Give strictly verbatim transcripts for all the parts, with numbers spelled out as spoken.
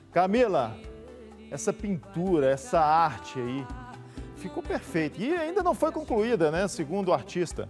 Camila, essa pintura, essa arte aí, ficou perfeita. E ainda não foi concluída, né, segundo o artista.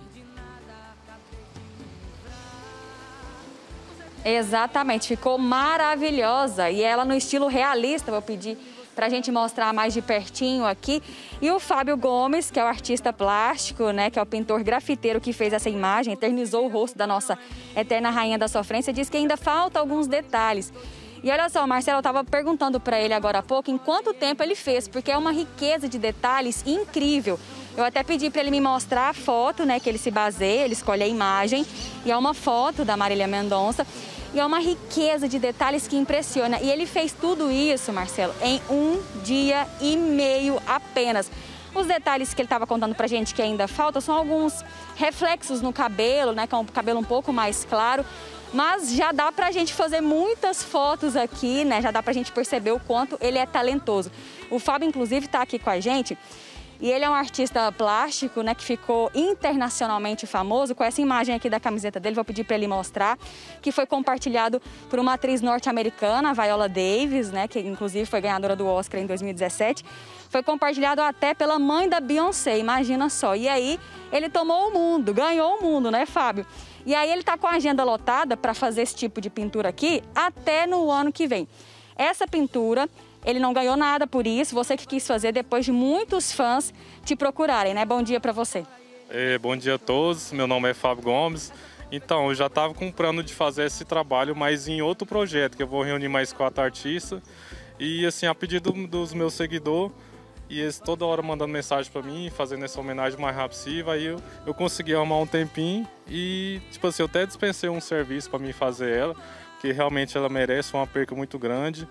Exatamente, ficou maravilhosa. E ela no estilo realista, vou pedir para a gente mostrar mais de pertinho aqui. E o Fábio Gomes, que é o artista plástico, né, que é o pintor grafiteiro que fez essa imagem, eternizou o rosto da nossa eterna rainha da sofrência, diz que ainda falta alguns detalhes. E olha só, Marcelo, eu estava perguntando para ele agora há pouco em quanto tempo ele fez, porque é uma riqueza de detalhes incrível. Eu até pedi para ele me mostrar a foto, né, que ele se baseia, ele escolhe a imagem, e é uma foto da Marília Mendonça. E é uma riqueza de detalhes que impressiona. E ele fez tudo isso, Marcelo, em um dia e meio apenas. Os detalhes que ele estava contando pra gente que ainda falta são alguns reflexos no cabelo, né, com o cabelo um pouco mais claro. Mas já dá pra gente fazer muitas fotos aqui, né, já dá pra gente perceber o quanto ele é talentoso. O Fábio, inclusive, está aqui com a gente. E ele é um artista plástico, né, que ficou internacionalmente famoso com essa imagem aqui da camiseta dele, vou pedir para ele mostrar, que foi compartilhado por uma atriz norte-americana, Viola Davis, né, que inclusive foi ganhadora do Oscar em dois mil e dezessete. Foi compartilhado até pela mãe da Beyoncé, imagina só. E aí ele tomou o mundo, ganhou o mundo, né, Fábio? E aí ele está com a agenda lotada para fazer esse tipo de pintura aqui até no ano que vem. Essa pintura, ele não ganhou nada por isso, você que quis fazer depois de muitos fãs te procurarem, né? Bom dia para você. É, bom dia a todos, meu nome é Fábio Gomes. Então, eu já estava com o plano de fazer esse trabalho, mas em outro projeto, que eu vou reunir mais quatro artistas. E assim, a pedido dos meus seguidores, e eles toda hora mandando mensagem para mim, fazendo essa homenagem o mais rápido possível. Aí eu, eu consegui arrumar um tempinho e, tipo assim, eu até dispensei um serviço para mim fazer ela, porque realmente ela merece, foi uma perca muito grande.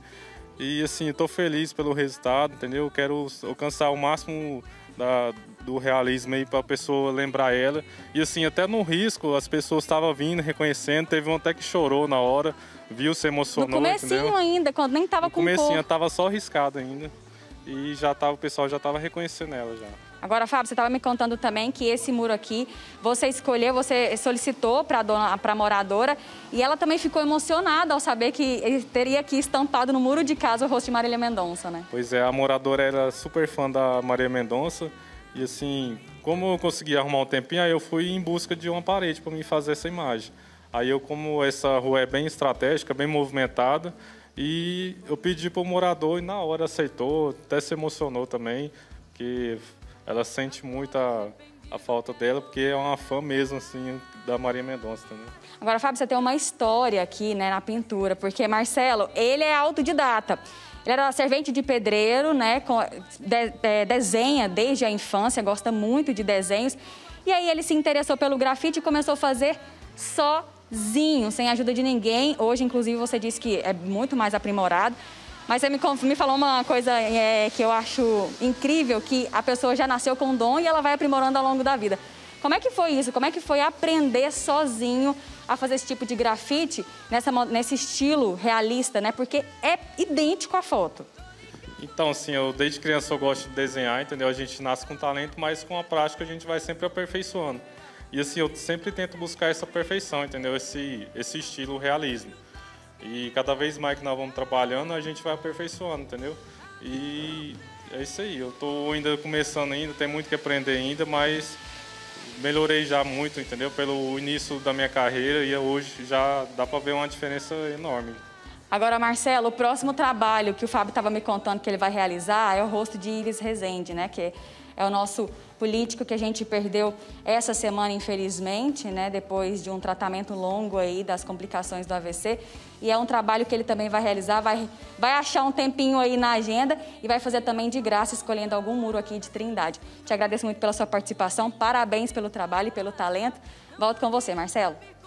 E assim, estou feliz pelo resultado, entendeu? Eu quero alcançar o máximo da, do realismo aí para a pessoa lembrar ela. E assim, até no risco, as pessoas estavam vindo, reconhecendo, teve um até que chorou na hora, viu, se emocionou, no comecinho entendeu? ainda, quando nem estava com cor. No comecinho, estava só riscado ainda. E já tava, o pessoal já estava reconhecendo ela já. Agora, Fábio, você estava me contando também que esse muro aqui, você escolheu, você solicitou para a moradora e ela também ficou emocionada ao saber que teria aqui estampado no muro de casa o rosto de Marília Mendonça, né? Pois é, a moradora era super fã da Marília Mendonça e assim, como eu consegui arrumar um tempinho, aí eu fui em busca de uma parede para mim fazer essa imagem. Aí eu, como essa rua é bem estratégica, bem movimentada, e eu pedi para o morador e na hora aceitou, até se emocionou também, que ela sente muito a, a falta dela, porque é uma fã mesmo, assim, da Marília Mendonça também. Agora, Fábio, você tem uma história aqui, né, na pintura, porque Marcelo, ele é autodidata. Ele era servente de pedreiro, né, com, de, de, desenha desde a infância, gosta muito de desenhos. E aí ele se interessou pelo grafite e começou a fazer sozinho, sem ajuda de ninguém. Hoje, inclusive, você disse que é muito mais aprimorado. Mas você me, me falou uma coisa é, que eu acho incrível, que a pessoa já nasceu com dom e ela vai aprimorando ao longo da vida. Como é que foi isso? Como é que foi aprender sozinho a fazer esse tipo de grafite nessa, nesse estilo realista, né? Porque é idêntico à foto. Então, assim, eu desde criança eu gosto de desenhar, entendeu? A gente nasce com talento, mas com a prática a gente vai sempre aperfeiçoando. E assim, eu sempre tento buscar essa perfeição, entendeu? Esse, esse estilo realismo. E cada vez mais que nós vamos trabalhando, a gente vai aperfeiçoando, entendeu? E é isso aí, eu estou ainda começando ainda, tem muito que aprender ainda, mas melhorei já muito, entendeu? Pelo início da minha carreira e hoje já dá para ver uma diferença enorme. Agora, Marcelo, o próximo trabalho que o Fábio estava me contando que ele vai realizar é o rosto de Iris Rezende, né? Que é o nosso político que a gente perdeu essa semana, infelizmente, né? Depois de um tratamento longo aí das complicações do A V C. E é um trabalho que ele também vai realizar, vai, vai achar um tempinho aí na agenda e vai fazer também de graça, escolhendo algum muro aqui de Trindade. Te agradeço muito pela sua participação, parabéns pelo trabalho e pelo talento. Volto com você, Marcelo.